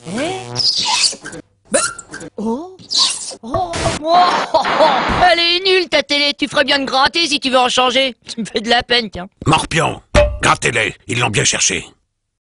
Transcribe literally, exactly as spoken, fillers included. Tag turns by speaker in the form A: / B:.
A: Bah. Oh. Oh. Oh. Elle est nulle ta télé, tu ferais bien de gratter si tu veux en changer. Tu me fais de la peine, tiens.
B: Morpion, grattez-les, ils l'ont bien cherché.